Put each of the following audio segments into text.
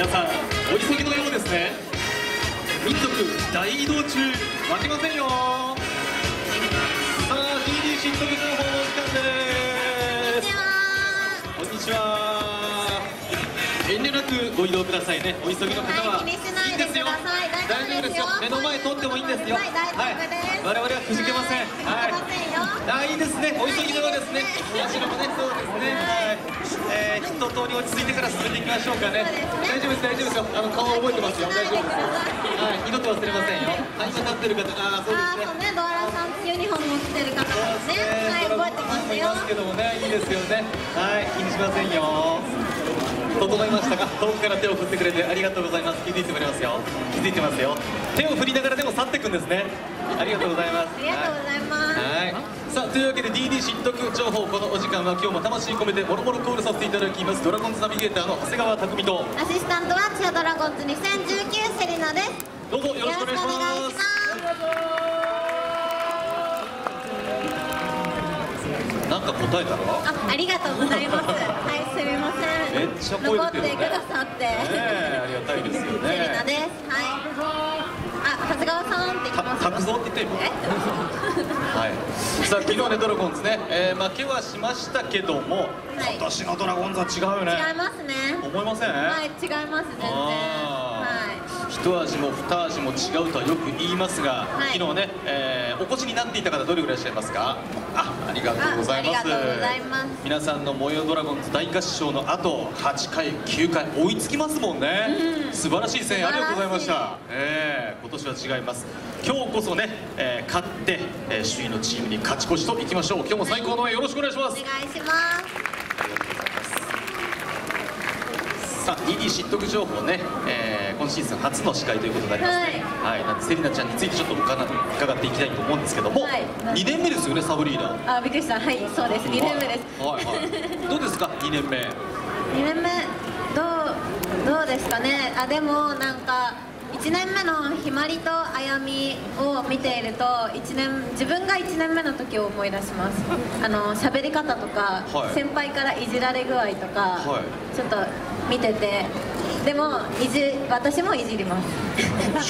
皆さんお急ぎのようですね。民族大移動中、負けませんよ。さあ TD 新特情報の時間です。こんにちは。遠慮なくご移動くださいね。お急ぎの方は、 気にしないでください。大丈夫ですよ。 目の前通ってもいいんですよ。 はい、大丈夫です。 我々はくじけません。はい。いいですね。お急ぎのようですね。後ろもね、そうですね。はい。一通り落ち着いてから進めていきましょうかね。大丈夫です、大丈夫ですよ。顔覚えてますよ。大丈夫です。はい。二度と忘れませんよ。今立ってる方、そうですね。 ドアラさんユニフォームを着てる方ですね。はい、覚えてますよ。 けどもね、いいですよね。はい、気にしませんよ。整いましたか。遠くから手を振ってくれてありがとうございます。気づいてもらいますよ。気づいてますよ。手を振りながらでも去っていくんですね。ありがとうございます。 ありがとうございます。 はい。さあ、というわけで DD 知得情報、このお時間は今日も魂込めてもろもろコールさせていただきます。ドラゴンズナビゲーターの長谷川匠とアシスタントはチアドラゴンズ2019セリナです。 どうぞよろしくお願いします。なんか答えたの？ ありがとうございます。はい、すみません。 めっちゃ声出てるね。 残ってくださって。 ありがたいですよね。 セリナです。はい。長谷川さんって言ってます。 拓蔵って言ってる。はい。さあ昨日ねドラゴンズね、負けはしましたけども、今年のドラゴンズは違うよね。 違いますね。 思いません？ はい、違います全然。はい。 一味も二味も違うとはよく言いますが、昨日ね、お越しになっていた方どれぐらいいらっしゃいますか？ありがとうございます。皆さんの燃えよドラゴンズ大合唱の後、8回9回追いつきますもんね。素晴らしい声援ありがとうございました。今年は違います。今日こそね、勝って、首位のチームに勝ち越しといきましょう。今日も最高の応援よろしくお願いします。 お願いします。 さあ DD 知得情報ね、今シーズン初の司会ということになりますね。はい、なんでセリナちゃんについてちょっと伺っていきたいと思うんですけども、2年目ですよね、サブリーダー。 びっくりした。はい、そうです。2年目です。 はいはい。どうですか、2年目。2 年目どうですかね。でもなんか1年目のひまりとあやみを見ていると自分が1年目の時を思い出します。喋り方とか、先輩からいじられ具合とか、ちょっと見てて、でも私もいじります。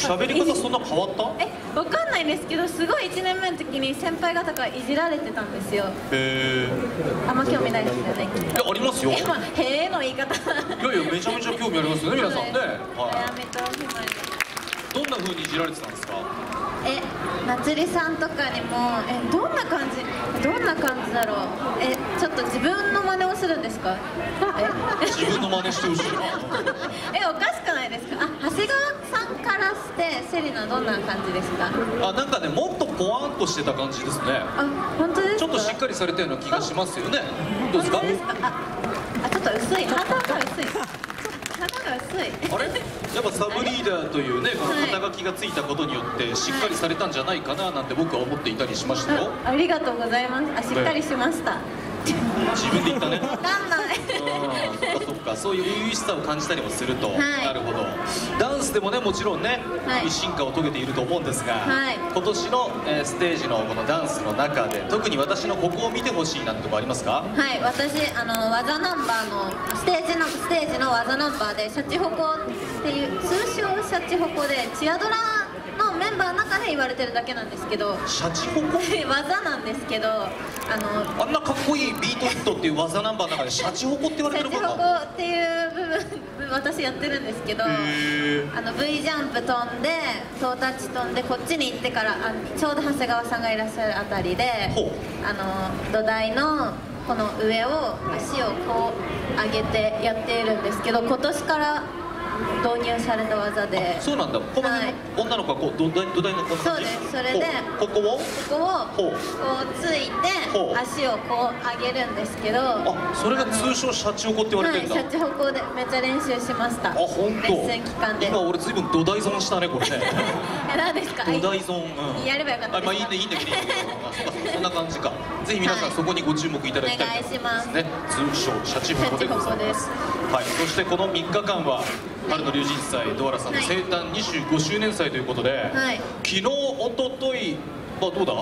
喋り方そんな変わった？ わかんないんですけど、すごい1年目の時に先輩方からいじられてたんですよ。あんま興味ないですよね。 いや、ありますよ。 へえの言い方。 いやめちゃめちゃ興味ありますよね、皆さんね。 あやみとひまり。 どんな風にいじられてたんですか？ なつりさんとかにもどんな感じだろう。ちょっと自分の真似をするんですか？ 自分の真似してほしいな。 おかしくないですか？長谷川さんからしてセリナどんな感じですか？ なんかね、もっとポワンとしてた感じですね。 本当ですか？ ちょっとしっかりされたような気がしますよね。どうですか？ ちょっと薄い。肌が薄い。 あれ？やっぱサブリーダーというね、この肩書きがついたことによってしっかりされたんじゃないかななんて僕は思っていたりしましたよ。 ありがとうございます。しっかりしました。 自分で言ったね。 わかんない。 そっか、そういう初々しさを感じたりもすると、なるほど。ダンスでもね、もちろんね、進化を遂げていると思うんですが、今年のステージのこのダンスの中で特に私のここを見てほしいなんてとこありますか？ はい、私技ナンバーのステージの技ナンバーでシャチホコっていう通称シャチホコでチアドラのメンバーの中で言われてるだけなんですけど、 シャチホコ技なんですけど、 あんなかっこいいビートヒットっていう技ナンバーの中でシャチホコって言われてるのかな。シャチホコっていう部分私やってるんですけど、V ジャンプ飛んでトータッチ飛んでこっちに行ってからちょうど長谷川さんがいらっしゃるあたりで土台のこの上を足をこう上げてやっているんですけど、今年から導入された技で。 そうなんだ。この女の子はこう土台のこのそうです。それでここをこうついて足をこう上げるんですけど、 それが通称シャチホコって言われてるんだ。 シャチホコでめっちゃ練習しました。 本当。 レッスン期間で。 今俺ずいぶん土台損したねこれね。 何ですか？ 土台損。 やればよかったです。 まあいいねいいね。そんな感じか。ぜひ皆さんそこにご注目いただきたい。 お願いします。 ね、通称シャチホコでございます。はい。そしてこの3日間は春の龍神祭ドアラさんの生誕25周年祭ということで、昨日おとといどうだ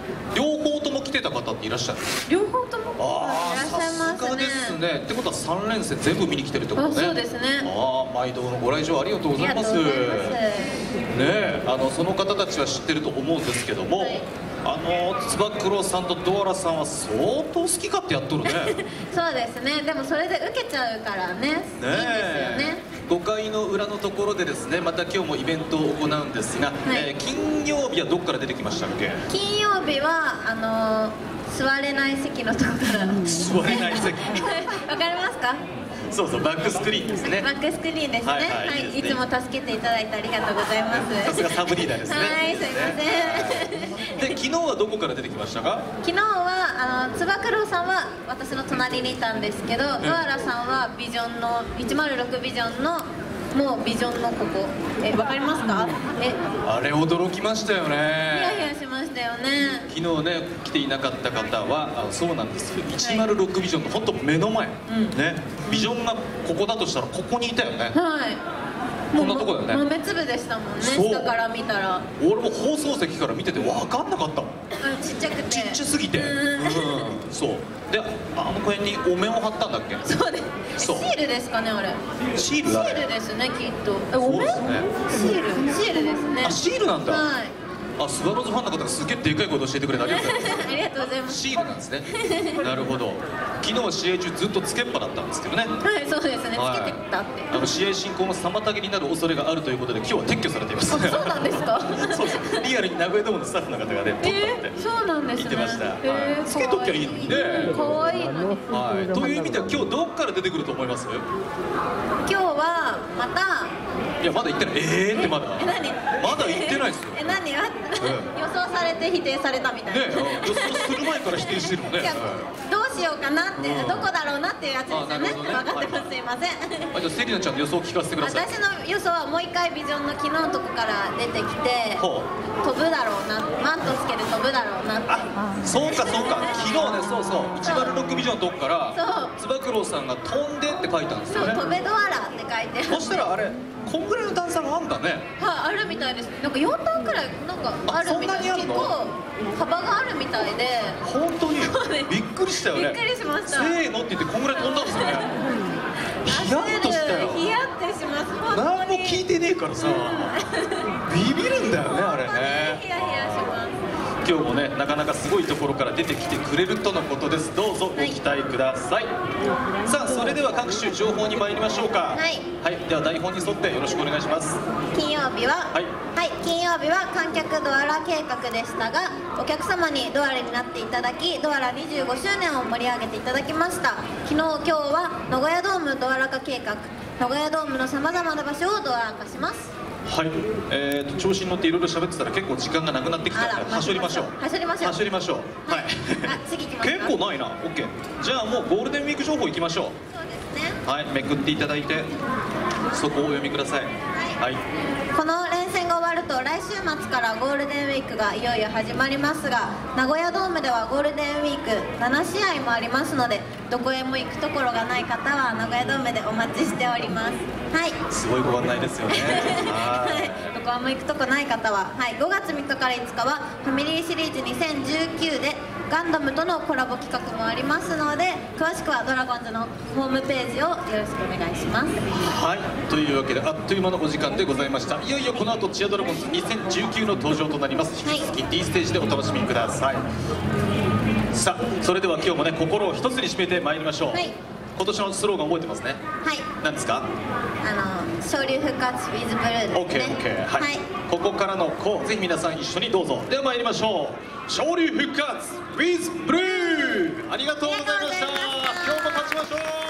両方とも来てた方っていらっしゃる？ 両方ともいらっしゃいますね。さすがですね。ってことは3連戦全部見に来てるってことね。 そうですね。 毎度のご来場ありがとうございます。ねえ、その方たちは知ってると思うんですけども、つば九郎さんとドアラさんは相当好き勝手やっとるね。 そうですね。でもそれで受けちゃうからね。いいですよね。 5回の裏のところでですね、また今日もイベントを行うんですが、金曜日はどこから出てきましたっけ？金曜日は座れない席のところから。 座れない席。 わかりますか？ そうそう、バックスクリーンですね。 バックスクリーンですね。はい、いつも助けていただいてありがとうございます。 さすがサブリーダーですね。 はい、すいません。 で、昨日はどこから出てきましたか？ 昨日はつば九郎さんは私の隣にいたんですけど、ドアラさんはビジョンの106ビジョンのもうビジョンのここ、わかりますか？ あれ驚きましたよね。 ヒヤヒヤしましたよね。 昨日ね来ていなかった方はそうなんですよ。106ビジョンの本当目の前、ね、ビジョンがここだとしたらここにいたよね。はい。こんなとこだよね。 豆粒でしたもんね。下から見たら。 俺も放送席から見てて分かんなかったもん。 ちっちゃくて。 ちっちゃすぎて。そう。で、あの公園にお面を貼ったんだっけ？ そうです。シールですかねあれ。 シール？ シールですねきっと。お面？シールですね。 あ、シールなんだ。 はい。 スワローズファンの方がすげえでかいこと教えてくれてありがとうございます。 ありがとうございます。 シールなんですね。なるほど。昨日は試合中ずっとつけっぱだったんですけどね。 はい、そうですね。つけてたって。 試合進行の妨げになる恐れがあるということで今日は撤去されています。 そうなんですか？ そうそう。リアルに名古屋ドームのスタッフの方がね、撮ったって。 そうなんですね。 言ってました。つけときゃいいのにね。 可愛いのに。 はい。という意味では今日どっから出てくると思います？ 今日はまた。 いやまだ言ってない。ってまだ。 何？ まだ言ってないですよ。 何？予想されて否定されたみたいな。 ね、予想する前から否定してるのね。 どうしようかなって、どこだろうなっていうやつですよね。分かってます。すいません。 じゃあセリナちゃんの予想を聞かせてください。 私の予想はもう一回ビジョンの昨日のとこから出てきて、飛ぶだろうな、マントつけて飛ぶだろうなって。 そうかそうか。昨日ね、そうそう。106ビジョンのとこからつば九郎さんが飛んでって書いたんですよね。 そう、飛べドアラって書いて。 そしたらあれ。こんぐらいの段差があんだね。 はい、あるみたいです。なんか4段くらいなんかあるみたいで、結構幅があるみたいで。 本当にびっくりしたよね。 びっくりしました。 せーのって言ってこんぐらい飛んだんですよね。ヒヤッとしたよ。 ヒヤッとします。 何も聞いてねえからさ、ビビるんだよねあれね。 ヒヤヒヤします。 今日もね、なかなかすごいところから出てきてくれるとのことです。どうぞご期待ください。さあ、それでは各種情報に参りましょうか。はい。では台本に沿ってよろしくお願いします。 金曜日は、金曜日は観客ドアラ計画でしたが、お客様にドアラになっていただき、ドアラ25周年を盛り上げていただきました。昨日、今日は名古屋ドームドアラ化計画、名古屋ドームのさまざまな場所をドアラ化します。 はい、調子に乗っていろいろ喋ってたら結構時間がなくなってきたので走りましょう。 走りましょう。 走りましょう。はい。 次行きますか。 結構ないな。オッケー。じゃあもうゴールデンウィーク情報いきましょう。 そうですね。 はい、めくっていただいてそこをお読みください。はい。 この連戦が終わると来週末からゴールデンウィークがいよいよ始まりますが、名古屋ドームではゴールデンウィーク7試合もありますので、どこへも行くところがない方は名古屋ドームでお待ちしております。はい。 すごいご案内ですよね。 はい。どこへも行くとこない方は、はい、5月3日から5日はファミリーシリーズ2019でガンダムとのコラボ企画もありますので、詳しくはドラゴンズのホームページをよろしくお願いします。 はい、というわけであっという間のお時間でございました。いよいよこの後チアドラゴンズ2019の登場となります。引き続き D ステージでお楽しみください。さあ、それでは今日もね、心を一つに締めてまいりましょう。はい、今年のスローガン覚えてますね。はい。何ですか？ 昇竜復活 with ブルーですね。 OK、はい。ここからのぜひ皆さん一緒にどうぞ。では参りましょう。昇竜復活 with ブルー。ありがとうございました。今日も勝ちましょう。